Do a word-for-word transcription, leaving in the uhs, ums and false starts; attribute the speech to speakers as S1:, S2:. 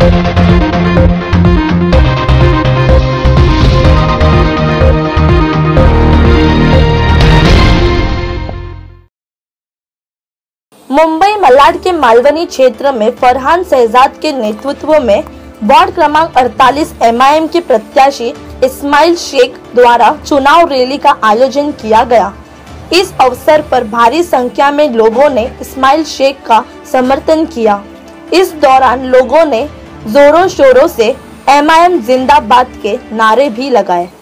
S1: मुंबई मलाड के मालवनी क्षेत्र में फरहान शहजाद के नेतृत्व में वार्ड क्रमांक अड़तालीस एम आई एम के प्रत्याशी इस्माइल शेख द्वारा चुनाव रैली का आयोजन किया गया। इस अवसर पर भारी संख्या में लोगों ने इस्माइल शेख का समर्थन किया। इस दौरान लोगों ने जोरों शोरों से एम आई एम जिंदाबाद के नारे भी लगाए।